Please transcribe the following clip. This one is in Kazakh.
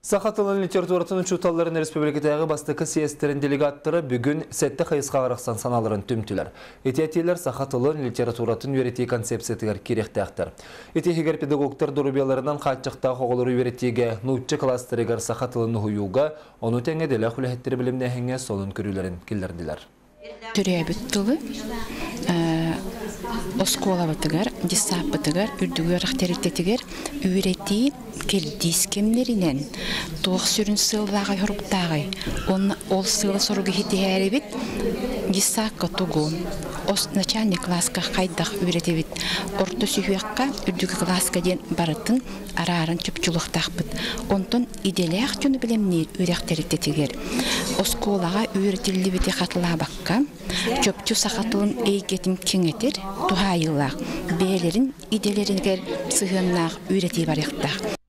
Сахатылын литературатының чуталларын республикатағы бастықы съездерін делегаттары бүгін сәтті қайысқа қарақсан саналарын түмтілер. Этиятелер Сахатылын литературатын өреті концепциятығар керектіқтір. Этихегер педагогтар дұрубияларынан қатчықта қоғылыры өретеге нұтчы кластерігер Сахатылын ұйуға, оны тәңеделі құләхеттері білімне әңге солын көрілерін келдерділер. Түрәбіттілі Осколаватыгар, дисаппатыгар, үрдігер, рахтеректетігер, үйреті келдейс кемлерінен тоқ сүрін сылдағы ғұрыптағы, ол сылы сұрғы хеті әребет, дисаққа тұғу, начальник класска қайдақ үйретебет, орты сүйуаққа үрдігі класска ден барытын арарын чөпчулықтақ бұд. Онтын иделяқ жүні білемне үйректеректетігер. Осколаға үйретілі беті қатыла баққа, чөпчу сақатылын ейгетін кеңетер, туғайылақ, бәлерін иделерінгер сығыннақ үйреті барықтақ.